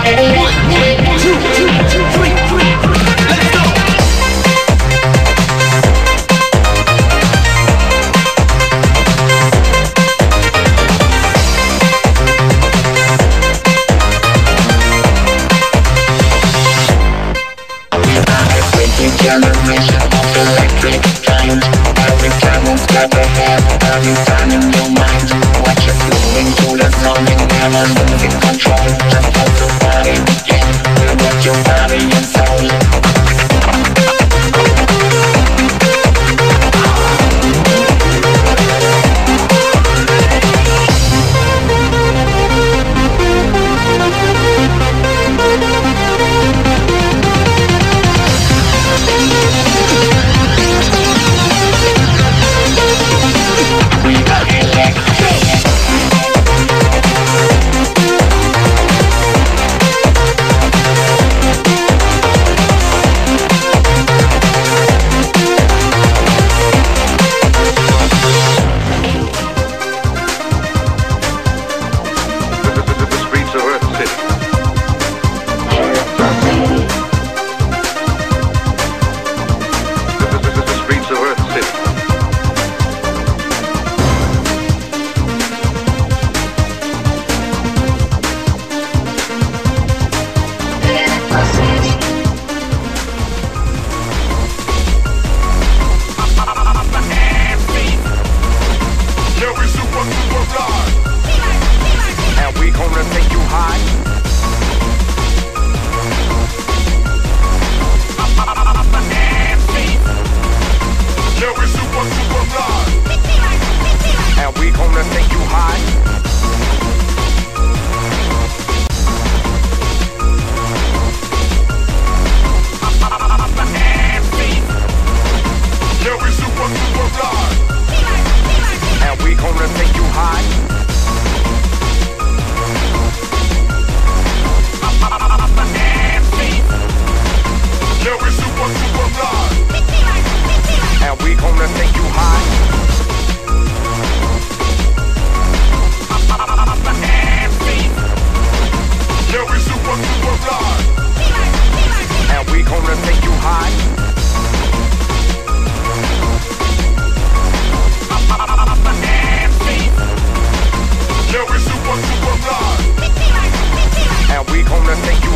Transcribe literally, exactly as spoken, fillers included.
Generation of electric trains. Every time we've got a head, every time in your mind. Watch it flowing to the numbing, never losing control. Just let the body begin. We rock your body and soul. And we gonna take you